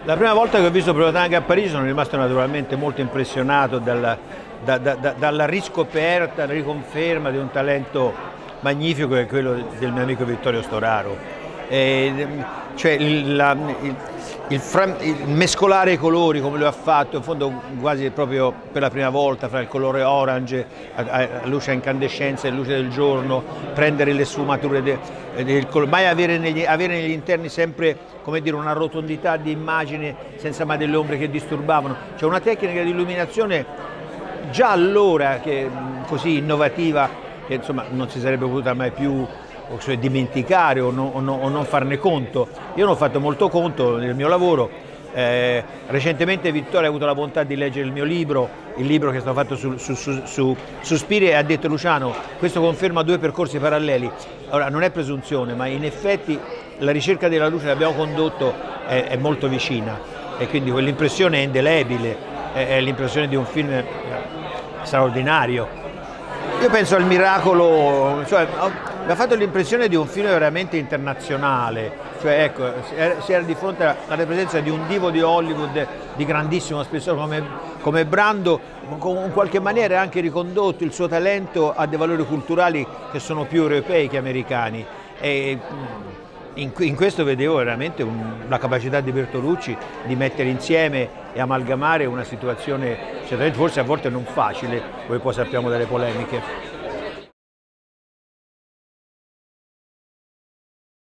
La prima volta che ho visto Protanche a Parigi sono rimasto naturalmente molto impressionato dalla riscoperta, riconferma di un talento magnifico che è quello del mio amico Vittorio Storaro. Cioè il mescolare i colori come lo ha fatto, in fondo quasi proprio per la prima volta, fra il colore orange, a luce a incandescenza e luce del giorno, prendere le sfumature del colore, mai avere negli interni sempre, come dire, una rotondità di immagine senza mai delle ombre che disturbavano. C'è una tecnica di illuminazione già allora così innovativa che insomma non si sarebbe potuta mai più dimenticare o non farne conto. Io ne ho fatto molto conto nel mio lavoro. Recentemente Vittorio ha avuto la bontà di leggere il mio libro, il libro che è stato fatto su Spiri, e ha detto: Luciano, questo conferma due percorsi paralleli. Ora, non è presunzione, ma in effetti la ricerca della luce che abbiamo condotto è molto vicina, e quindi quell'impressione è indelebile, è l'impressione di un film straordinario. Io penso al miracolo, cioè, mi ha fatto l'impressione di un film veramente internazionale, cioè ecco, si era di fronte alla presenza di un divo di Hollywood di grandissimo spessore come Brando, in qualche maniera ha anche ricondotto il suo talento a dei valori culturali che sono più europei che americani. E in questo vedevo veramente la capacità di Bertolucci di mettere insieme e amalgamare una situazione certamente forse a volte non facile, come poi sappiamo dalle polemiche.